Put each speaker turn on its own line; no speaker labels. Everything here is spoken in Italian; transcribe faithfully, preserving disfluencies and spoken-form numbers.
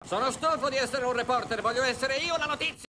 Sono stufo di essere un reporter, voglio essere io la notizia!